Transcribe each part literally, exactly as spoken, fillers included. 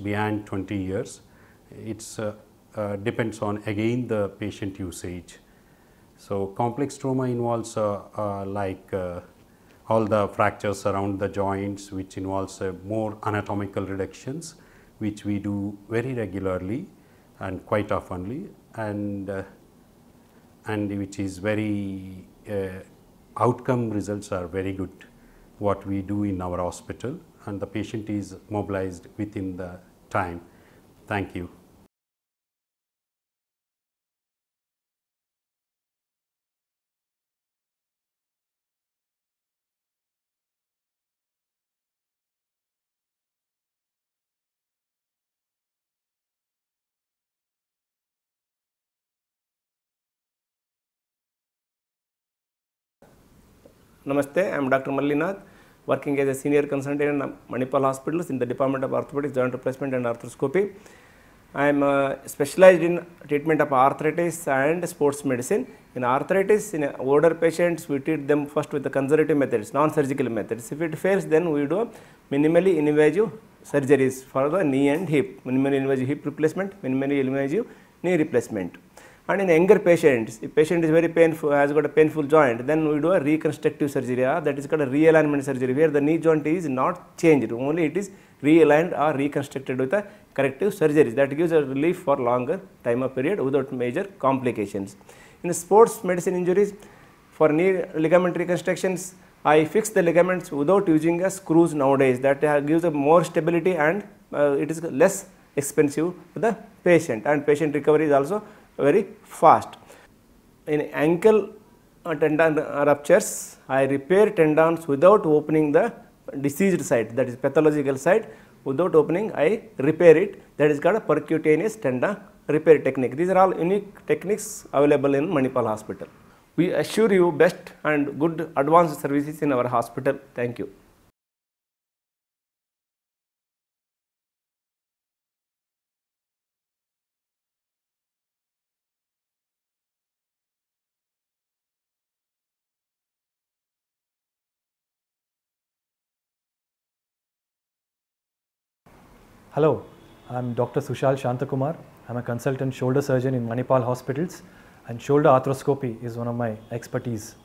beyond twenty years. It's uh, uh, depends on again the patient usage. So complex trauma involves uh, uh, like uh, all the fractures around the joints, which involves uh, more anatomical reductions, which we do very regularly and quite oftenly, and uh, and which is very uh, outcome results are very good what we do in our hospital, and the patient is mobilized within the time. Thank you. Namaste, I am Doctor Mallinath, working as a senior consultant in Manipal Hospitals in the Department of Orthopedics, Joint Replacement and Arthroscopy. I am uh, specialized in treatment of arthritis and sports medicine. In arthritis, in older patients, we treat them first with the conservative methods, non-surgical methods. If it fails, then we do minimally invasive surgeries for the knee and hip, minimally invasive hip replacement, minimally invasive knee replacement. And in younger patients, if patient is very painful, has got a painful joint, then we do a reconstructive surgery, uh, that is called a realignment surgery, where the knee joint is not changed, only it is realigned or reconstructed with a corrective surgeries. That gives a relief for longer time of period without major complications. In sports medicine injuries, for knee ligament reconstructions, I fix the ligaments without using a screws nowadays. That uh, gives a more stability, and uh, it is less expensive to the patient, and patient recovery is also very fast. In ankle uh, tendon ruptures, I repair tendons without opening the diseased site, that is pathological site. Without opening, I repair it. That is called a percutaneous tendon repair technique. These are all unique techniques available in Manipal Hospital. We assure you best and good advanced services in our hospital. Thank you. Hello, I am Doctor Sushal Shantakumar. I am a consultant shoulder surgeon in Manipal Hospitals, and shoulder arthroscopy is one of my expertise.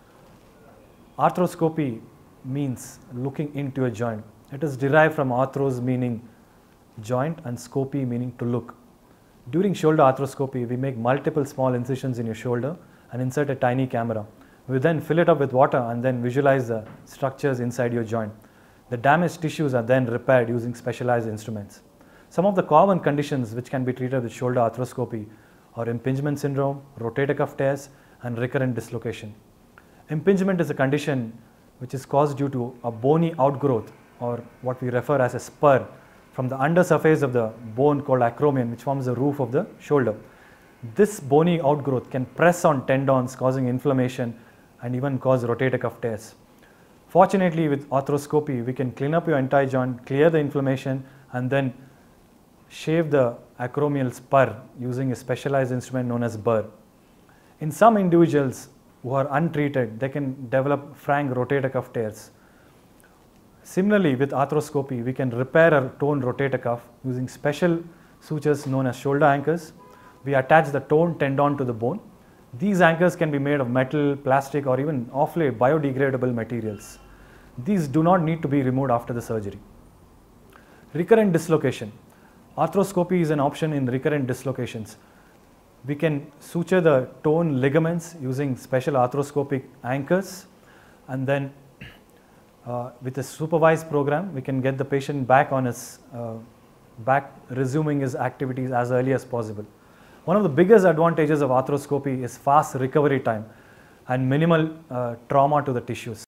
Arthroscopy means looking into a joint. It is derived from arthros meaning joint and scopy meaning to look. During shoulder arthroscopy, we make multiple small incisions in your shoulder and insert a tiny camera. We then fill it up with water and then visualize the structures inside your joint. The damaged tissues are then repaired using specialized instruments. Some of the common conditions which can be treated with shoulder arthroscopy are impingement syndrome, rotator cuff tears, and recurrent dislocation. Impingement is a condition which is caused due to a bony outgrowth, or what we refer as a spur, from the undersurface of the bone called acromion, which forms the roof of the shoulder. This bony outgrowth can press on tendons, causing inflammation and even cause rotator cuff tears. Fortunately, with arthroscopy, we can clean up your entire joint, clear the inflammation, and then shave the acromial spur using a specialized instrument known as burr. In some individuals who are untreated, they can develop frank rotator cuff tears. Similarly, with arthroscopy, we can repair a torn rotator cuff using special sutures known as shoulder anchors. We attach the torn tendon to the bone. These anchors can be made of metal, plastic, or even of late biodegradable materials. These do not need to be removed after the surgery. Recurrent dislocation. Arthroscopy is an option in recurrent dislocations. We can suture the torn ligaments using special arthroscopic anchors, and then uh, with a supervised program, we can get the patient back on his, uh, back resuming his activities as early as possible. One of the biggest advantages of arthroscopy is fast recovery time and minimal uh, trauma to the tissues.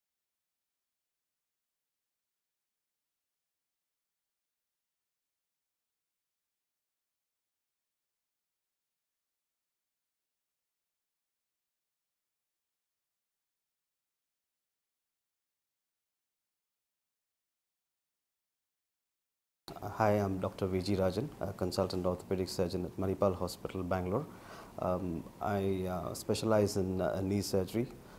Hi, I'm Doctor V G Rajan, a consultant orthopedic surgeon at Manipal Hospital, Bangalore. Um, I uh, specialize in uh, knee surgery,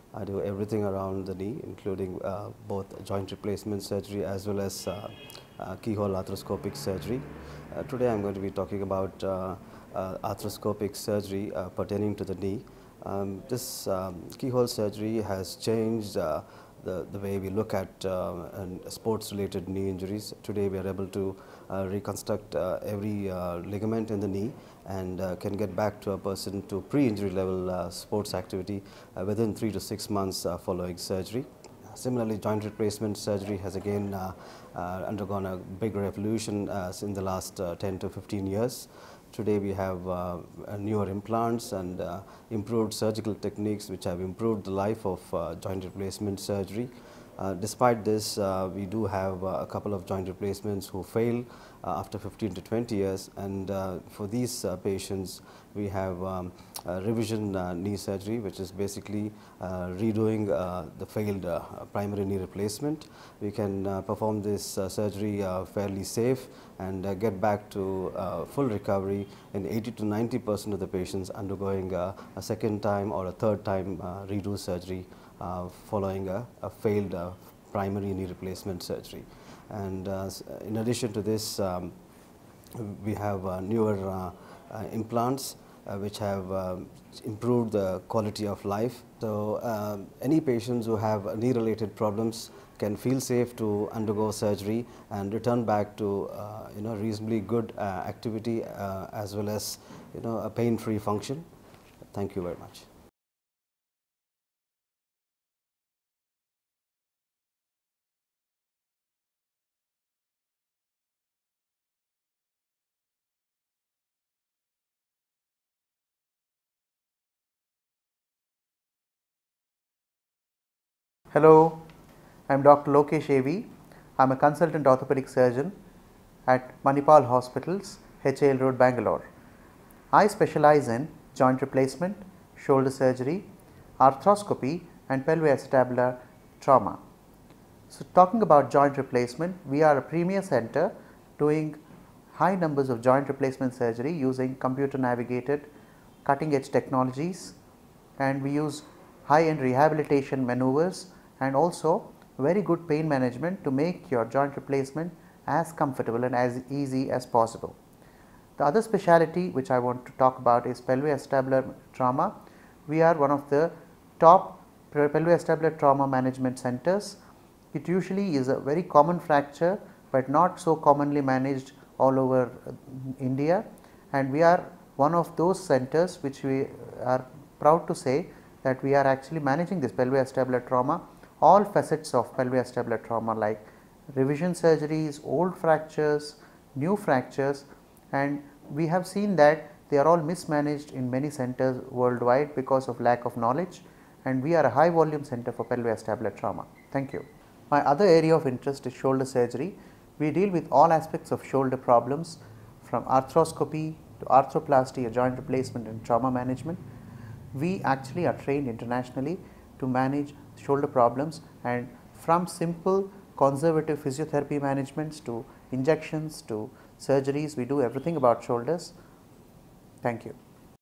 I do everything around the knee, including uh, both joint replacement surgery as well as uh, uh, keyhole arthroscopic surgery. Uh, today I'm going to be talking about uh, uh, arthroscopic surgery uh, pertaining to the knee. Um, this um, keyhole surgery has changed uh, the, the way we look at uh, sports-related knee injuries. Today we are able to uh, reconstruct uh, every uh, ligament in the knee and uh, can get back to a person to pre-injury level uh, sports activity uh, within three to six months uh, following surgery. Similarly, joint replacement surgery has again uh, uh, undergone a big revolution uh, in the last uh, ten to fifteen years. Today we have uh, newer implants and uh, improved surgical techniques which have improved the life of uh, joint replacement surgery. Uh, despite this, uh, we do have uh, a couple of joint replacements who fail uh, after fifteen to twenty years, and uh, for these uh, patients we have um, uh, revision uh, knee surgery, which is basically uh, redoing uh, the failed uh, primary knee replacement. We can uh, perform this uh, surgery uh, fairly safe and uh, get back to uh, full recovery in eighty to ninety percent of the patients undergoing uh, a second time or a third time uh, redo surgery uh, following a, a failed uh, primary knee replacement surgery. And uh, in addition to this, um, we have uh, newer uh, uh, implants uh, which have uh, improved the quality of life. So uh, any patients who have knee related problems can feel safe to undergo surgery and return back to uh, you know reasonably good uh, activity uh, as well as you know a pain free function. Thank you very much. Hello, I am Doctor Lokesh A V. I am a consultant orthopedic surgeon at Manipal Hospitals, H A L Road, Bangalore. I specialize in joint replacement, shoulder surgery, arthroscopy and pelviacetabular trauma. So talking about joint replacement, we are a premier center doing high numbers of joint replacement surgery using computer navigated cutting edge technologies, and we use high end rehabilitation maneuvers and also very good pain management to make your joint replacement as comfortable and as easy as possible. The other specialty which I want to talk about is pelviacetabular trauma. We are one of the top pelviacetabular trauma management centers. It usually is a very common fracture, but not so commonly managed all over India, and we are one of those centers which we are proud to say that we are actually managing this pelviacetabular trauma, all facets of pelviacetabular trauma like revision surgeries, old fractures, new fractures, and we have seen that they are all mismanaged in many centers worldwide because of lack of knowledge, and we are a high volume center for pelviacetabular trauma. Thank you. My other area of interest is shoulder surgery. We deal with all aspects of shoulder problems from arthroscopy to arthroplasty, a joint replacement and trauma management. We actually are trained internationally to manage shoulder problems, and from simple conservative physiotherapy managements to injections to surgeries, we do everything about shoulders. Thank you.